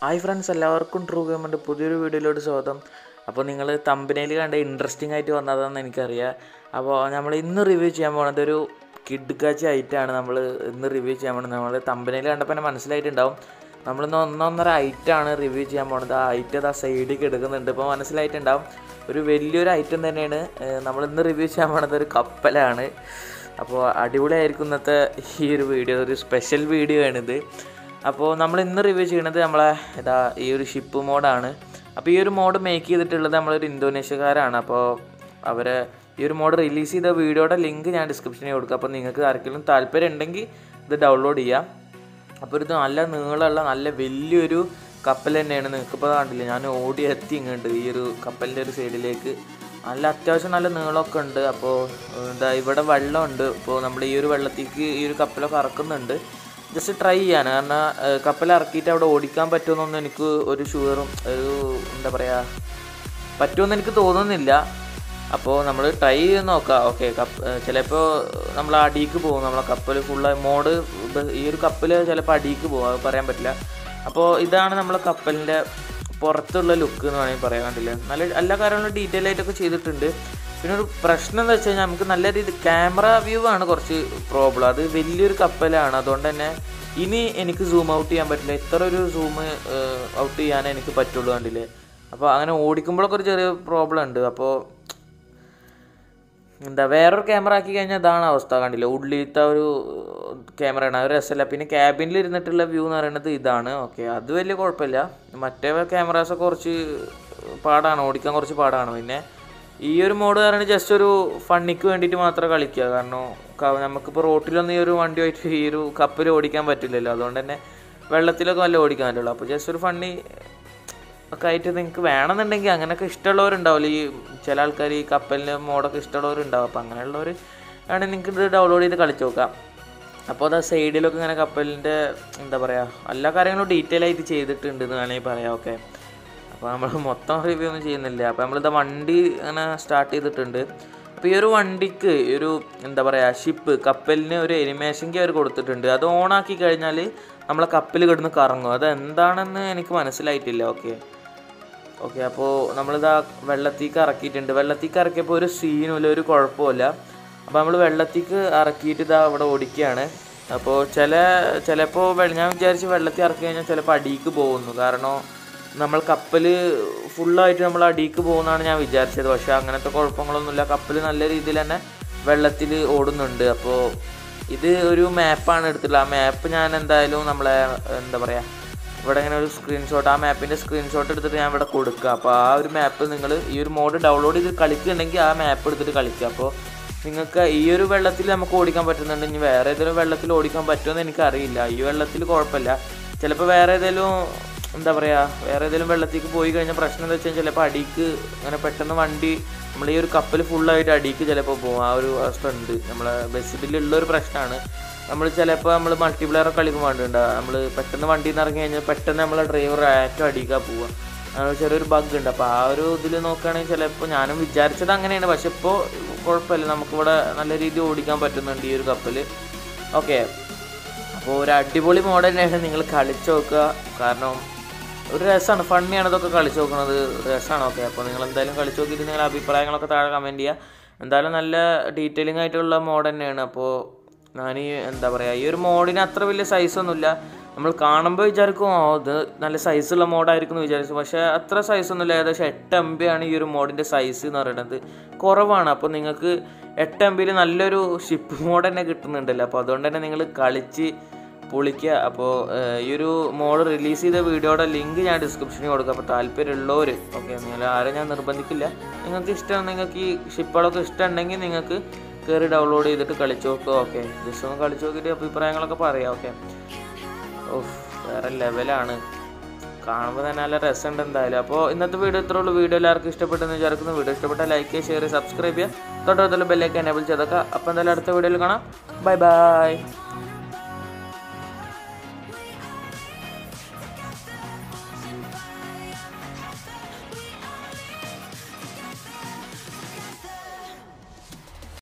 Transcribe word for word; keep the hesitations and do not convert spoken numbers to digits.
Hi friends, എല്ലാവർക്കും true ഗെയിമിൻ്റെ പുതിയൊരു വീഡിയോയിലോട്ട് സ്വാഗതം. അപ്പോൾ നിങ്ങൾ തമ്പനയിൽ കണ്ട ഇൻട്രസ്റ്റിംഗ് ആയിട്ട് വന്നതാണെന്ന് എനിക്കറിയാം. അപ്പോൾ നമ്മൾ ഇന്ന് റിവ്യൂ ചെയ്യാൻ പോകുന്നത് ഒരു കിഡ്കാച്ചി ഐറ്റമാണ്. നമ്മൾ ഇന്ന് റിവ്യൂ ചെയ്യാൻ പോകുന്നത് നമ്മൾ തമ്പനയിൽ കണ്ടപ്പോൾ തന്നെ മനസ്സിലായിട്ടുണ്ടാവും. നമ്മളിന്ന് ഒന്നൊന്നര ഐറ്റമാണ് റിവ്യൂ ചെയ്യാൻ പോകുന്നത്. ആ ഐറ്റം ആ സൈഡിലേക്ക് എടുക്കുന്നുണ്ട്. ഇപ്പോൾ മനസ്സിലായിട്ടുണ്ടാവും, ഒരു വലിയൊരു ഐറ്റം തന്നെയാണ്. നമ്മളിന്ന് റിവ്യൂ ചെയ്യാൻ പോകുന്നത് ഒരു കപ്പലാണ്. അപ്പോൾ അടിപൊളിയായിരിക്കും ഇന്നത്തെ ഈ ഒരു വീഡിയോ. ഒരു സ്പെഷ്യൽ വീഡിയോ ആണിത്. അപ്പോൾ നമ്മൾ ഇന്ന് റിവ്യൂ ചെയ്യുന്നത് നമ്മളെ ഇതാ ഈ ഒരു ഷിപ്പ് മോഡാണ്. അപ്പോൾ ഈ ഒരു മോഡ് മേക്ക് ചെയ്തിട്ടുള്ളത് നമ്മളൊരു ഇന്തോനേഷ്യക്കാരാണ്. അപ്പോൾ അവർ ഈ ഒരു മോഡ് റിലീസ് ചെയ്ത വീഡിയോയുടെ ലിങ്ക് ഞാൻ ഡിസ്ക്രിപ്ഷനിൽ കൊടുക്കാം. അപ്പോൾ നിങ്ങൾക്ക് ആർക്കെങ്കിലും താല്പര്യം ഉണ്ടെങ്കിൽ ഇത് ഡൗൺലോഡ് ചെയ്യാം. അപ്പോൾ ഇത് നല്ല നീളമുള്ള നല്ല വലിയൊരു കപ്പൽ തന്നെയാണ്. നിങ്ങൾക്കിപ്പോൾ കണ്ടില്ല, ഞാൻ ഓടി എത്തി ഇങ്ങോട്ട് ഈ ഒരു കപ്പലിൻ്റെ ഒരു സൈഡിലേക്ക്. നല്ല അത്യാവശ്യം നല്ല നീളമൊക്കെ ഉണ്ട്. അപ്പോൾ എന്താ ഇവിടെ വെള്ളമുണ്ട്. അപ്പോൾ നമ്മൾ ഈ ഒരു വെള്ളത്തേക്ക് ഈ ഒരു കപ്പലൊക്കെ ഇറക്കുന്നുണ്ട്, ജസ്റ്റ് ട്രൈ ചെയ്യാൻ. കാരണം കപ്പൽ ഇറക്കിയിട്ട് അവിടെ ഓടിക്കാൻ പറ്റുമെന്നൊന്നും എനിക്ക് ഒരു ഷുവറും ഒരു എന്താ പറയുക പറ്റുമെന്ന് എനിക്ക് തോന്നുന്നില്ല. അപ്പോൾ നമ്മൾ ട്രൈ ചെയ്ത് നോക്കാം. ഓക്കെ, കപ്പ് ചിലപ്പോൾ നമ്മൾ അടിക്ക് പോകും. നമ്മളെ കപ്പൽ ഫുള്ള് മോഡ് ഈ ഒരു കപ്പൽ ചിലപ്പോൾ അടിക്ക് പോകും, അത് പറയാൻ പറ്റില്ല. അപ്പോൾ ഇതാണ് നമ്മളെ കപ്പലിൻ്റെ പുറത്തുള്ള ലുക്ക് എന്ന് വേണമെങ്കിൽ പറയാൻ കണ്ടില്ല. നല്ല എല്ലാ കാര്യങ്ങളും ഡീറ്റെയിൽ ആയിട്ടൊക്കെ ചെയ്തിട്ടുണ്ട്. പിന്നെ ഒരു പ്രശ്നം എന്താ വെച്ച് കഴിഞ്ഞാൽ നമുക്ക് നല്ല രീതി ക്യാമറ വ്യൂ ആണ് കുറച്ച് പ്രോബ്ലം. അത് വലിയൊരു കപ്പലാണ്, അതുകൊണ്ട് തന്നെ ഇനി എനിക്ക് സൂം ഔട്ട് ചെയ്യാൻ പറ്റില്ല. ഇത്ര ഒരു സൂം ഔട്ട് ചെയ്യാനേ എനിക്ക് പറ്റുള്ളൂ, കണ്ടില്ലേ. അപ്പോൾ അങ്ങനെ ഓടിക്കുമ്പോഴൊക്കെ ഒരു ചെറിയ പ്രോബ്ലം ഉണ്ട്. അപ്പോൾ എന്താ വേറൊരു ക്യാമറ ആക്കി കഴിഞ്ഞാൽ ഇതാണ് അവസ്ഥ, കണ്ടില്ല. ഉള്ളിലത്തെ ഒരു ക്യാമറയാണ്, അത് രസമല്ല. പിന്നെ ക്യാബിനിൽ ഇരുന്നിട്ടുള്ള വ്യൂ എന്ന് പറയുന്നത് ഇതാണ്. ഓക്കെ, അത് വലിയ കുഴപ്പമില്ല. മറ്റേ ക്യാമറാസൊക്കെ കുറച്ച് പാടാണ്, ഓടിക്കാൻ കുറച്ച് പാടാണ്. പിന്നെ ഈ ഒരു മോഡ് കാരണം ജസ്റ്റ് ഒരു ഫണ്ണിക്ക് വേണ്ടിയിട്ട് മാത്രം കളിക്കുക. കാരണം നമുക്കിപ്പോൾ റോട്ടിലൊന്നും ഈ ഒരു വണ്ടിയായിട്ട് ഈ ഒരു കപ്പൽ ഓടിക്കാൻ പറ്റില്ലല്ലോ. അതുകൊണ്ട് തന്നെ വെള്ളത്തിലൊക്കെ നല്ല ഓടിക്കാൻ പറ്റുള്ളൂ. അപ്പോൾ ജസ്റ്റ് ഒരു ഫണ്ണി ഒക്കെ ആയിട്ട് നിങ്ങൾക്ക് വേണമെന്നുണ്ടെങ്കിൽ, അങ്ങനെയൊക്കെ ഇഷ്ടമുള്ളവരുണ്ടാവില്ല. ഈ ചില ആൾക്കാർ ഈ കപ്പലിൻ്റെ മോഡൊക്കെ ഇഷ്ടമുള്ളവരുണ്ടാവും. അപ്പോൾ അങ്ങനെയുള്ളവർ ആണ് നിങ്ങൾക്ക് ഇത് ഡൗൺലോഡ് ചെയ്ത് കളിച്ച് നോക്കാം. അപ്പോൾ അത് സൈഡിലൊക്കെ ഇങ്ങനെ കപ്പലിൻ്റെ എന്താ പറയുക എല്ലാ കാര്യങ്ങളും ഡീറ്റെയിൽ ആയിട്ട് ചെയ്തിട്ടുണ്ട് എന്ന് വേണമെങ്കിൽ പറയാം. ഓക്കെ, അപ്പോൾ നമ്മൾ മൊത്തം റിവ്യൂ ഒന്നും ചെയ്യുന്നില്ല. അപ്പോൾ നമ്മളിത് വണ്ടി അങ്ങനെ സ്റ്റാർട്ട് ചെയ്തിട്ടുണ്ട്. അപ്പോൾ ഈ ഒരു വണ്ടിക്ക് ഒരു എന്താ പറയുക ഷിപ്പ് കപ്പലിന് ഒരു എനിമേഷൻ കീ അവർ കൊടുത്തിട്ടുണ്ട്. അത് ഓണാക്കി കഴിഞ്ഞാൽ നമ്മളെ കപ്പൽ കിടന്ന് കറങ്ങും. അത് എന്താണെന്ന് എനിക്ക് മനസ്സിലായിട്ടില്ല. ഓക്കെ ഓക്കെ അപ്പോൾ നമ്മളിതാ വെള്ളത്തേക്ക് ഇറക്കിയിട്ടുണ്ട്. വെള്ളത്തേക്ക് ഇറക്കിയപ്പോൾ ഒരു സീനുമില്ല, ഒരു കുഴപ്പമില്ല. അപ്പോൾ നമ്മൾ വെള്ളത്തേക്ക് ഇറക്കിയിട്ട് ഇതാ ഇവിടെ ഓടിക്കുകയാണ്. അപ്പോൾ ചില ചിലപ്പോൾ ഞാൻ വിചാരിച്ച് വെള്ളത്തിൽ ഇറക്കി കഴിഞ്ഞാൽ ചിലപ്പോൾ അടിക്ക് പോകുന്നു. കാരണം നമ്മൾ കപ്പൽ ഫുള്ളായിട്ട് നമ്മൾ അടിക്ക് പോകുന്നതാണ് ഞാൻ വിചാരിച്ചത്. പക്ഷേ അങ്ങനത്തെ കുഴപ്പങ്ങളൊന്നുമില്ല. കപ്പൽ നല്ല രീതിയിൽ തന്നെ വെള്ളത്തിൽ ഓടുന്നുണ്ട്. അപ്പോൾ ഇത് ഒരു മാപ്പാണ് എടുത്തിട്ടുള്ളത്. ആ മാപ്പ് ഞാൻ എന്തായാലും നമ്മളെ എന്താ പറയുക ഇവിടെ ഇങ്ങനെ ഒരു സ്ക്രീൻഷോട്ട്, ആ മാപ്പിൻ്റെ സ്ക്രീൻഷോട്ട് എടുത്തിട്ട് ഞാൻ ഇവിടെ കൊടുക്കുക. അപ്പോൾ ആ ഒരു മാപ്പ് നിങ്ങൾ ഈ ഒരു മോഡ് ഡൗൺലോഡ് ചെയ്ത് കളിക്കുന്നുണ്ടെങ്കിൽ ആ മാപ്പ് എടുത്തിട്ട് കളിക്കുക. അപ്പോൾ നിങ്ങൾക്ക് ഈ ഒരു വെള്ളത്തിൽ നമുക്ക് ഓടിക്കാൻ പറ്റുന്നുണ്ട്. ഇനി വേറെ ഏതെങ്കിലും വെള്ളത്തിൽ ഓടിക്കാൻ പറ്റുമെന്ന് എനിക്കറിയില്ല. ഈ വെള്ളത്തിൽ കുഴപ്പമില്ല. ചിലപ്പോൾ വേറെ ഏതെങ്കിലും എന്താ പറയുക വേറെ ഏതെങ്കിലും വെള്ളത്തേക്ക് പോയി കഴിഞ്ഞാൽ പ്രശ്നം എന്താ വെച്ചാൽ ചിലപ്പോൾ അടിക്ക് അങ്ങനെ പെട്ടെന്ന് വണ്ടി നമ്മൾ ഈ ഒരു കപ്പൽ ഫുള്ളായിട്ട് അടിക്ക് ചിലപ്പോൾ പോകും. ആ ഒരു അവസ്ഥ ഉണ്ട്. നമ്മളെ ബസ്സിലുള്ളൊരു പ്രശ്നമാണ്. നമ്മൾ ചിലപ്പോൾ നമ്മൾ മൾട്ടിപ്ലെയർ കളിക്കുമ്പോൾ വേണ്ടിണ്ടാവുക, നമ്മൾ പെട്ടെന്ന് വണ്ടിയിൽ നിന്ന് ഇറങ്ങി കഴിഞ്ഞാൽ പെട്ടെന്ന് നമ്മളെ ഡ്രൈവർ ഏറ്റവും അടിക്കാൻ പോവുക. അങ്ങനെ ചെറിയൊരു ബഗ് ഉണ്ട്. അപ്പോൾ ആ ഒരു ഇതിൽ നോക്കുകയാണെങ്കിൽ ചിലപ്പോൾ ഞാനും വിചാരിച്ചത് അങ്ങനെയാണ്. പക്ഷെ ഇപ്പോൾ കുഴപ്പമില്ല, നമുക്കിവിടെ നല്ല രീതിയിൽ ഓടിക്കാൻ പറ്റുന്നുണ്ട് ഈ ഒരു കപ്പൽ. ഓക്കെ, അപ്പോൾ ഒരു അടിപൊളി മോഡ് തന്നെയാണ്. നിങ്ങൾ കളിച്ച് നോക്കുക. കാരണം ഒരു രസമാണ്, ഫണ്ണിയാണ് ഇതൊക്കെ കളിച്ച് നോക്കുന്നത്, രസമാണ്. ഓക്കെ, അപ്പോൾ നിങ്ങൾ എന്തായാലും കളിച്ച് നോക്കിയിട്ട് നിങ്ങളുടെ അഭിപ്രായങ്ങളൊക്കെ താഴെ കമൻറ്റ് ചെയ്യുക. എന്തായാലും നല്ല ഡീറ്റെയിലിംഗ് ആയിട്ടുള്ള മോഡ് തന്നെയാണ്. അപ്പോൾ ഞാൻ ഈ എന്താ പറയുക ഈ ഒരു മോഡിന് അത്ര വലിയ സൈസൊന്നുമില്ല. നമ്മൾ കാണുമ്പോൾ വിചാരിക്കും ഓ ഇത് നല്ല സൈസുള്ള മോഡായിരിക്കും എന്ന് വിചാരിച്ചു. പക്ഷേ അത്ര സൈസൊന്നുമില്ല. ഏകദേശം എട്ട് എം ബി ആണ് ഈ ഒരു മോഡിൻ്റെ സൈസ് എന്ന് പറയുന്നത്, കുറവാണ്. അപ്പോൾ നിങ്ങൾക്ക് എട്ട് എം ബിയിൽ നല്ലൊരു ഷിപ്പ് മോഡ് തന്നെ കിട്ടുന്നുണ്ടല്ലോ. അപ്പോൾ അതുകൊണ്ട് തന്നെ നിങ്ങൾ കളിച്ച് പൊളിക്കുക. അപ്പോൾ ഈ ഒരു മോഡ് റിലീസ് ചെയ്ത വീഡിയോയുടെ ലിങ്ക് ഞാൻ ഡിസ്ക്രിപ്ഷനിൽ കൊടുക്കാം. അപ്പോൾ താല്പര്യമുള്ളവർ ഓക്കെ, നിങ്ങൾ ആരും ഞാൻ നിർബന്ധിക്കില്ല. നിങ്ങൾക്ക് ഇഷ്ടമാണ്, നിങ്ങൾക്ക് ഈ ഷിപ്പുകളൊക്കെ ഇഷ്ടമുണ്ടെങ്കിൽ നിങ്ങൾക്ക് കയറി ഡൗൺലോഡ് ചെയ്തിട്ട് കളിച്ച് നോക്കുക. ഓക്കെ, ജസ്റ്റ് ഒന്ന് കളിച്ച് നോക്കിയിട്ട് അഭിപ്രായങ്ങളൊക്കെ പറയാം. ഓക്കെ, ഓഫ് വേറെ ലെവലാണ്, കാണുമ്പോൾ തന്നെ നല്ല രസമുണ്ട് എന്തായാലും. അപ്പോൾ ഇന്നത്തെ വീഡിയോ ഇത്രേ ഉള്ളൂ. വീഡിയോ എല്ലാവർക്കും ഇഷ്ടപ്പെട്ടെന്ന് വിചാരിക്കുന്നു. വീഡിയോ ഇഷ്ടപ്പെട്ടാൽ ലൈക്ക് ചെയ്യുക, ഷെയർ ചെയ്യുക, സബ്സ്ക്രൈബ് ചെയ്യുക, തൊട്ടടുത്തുള്ള ബെല്ലൈക്കൻ എനേബിൾ ചെയ്തേക്കുക. അപ്പോൾ എന്തായാലും അടുത്ത വീഡിയോയിൽ കാണാം. Bye by.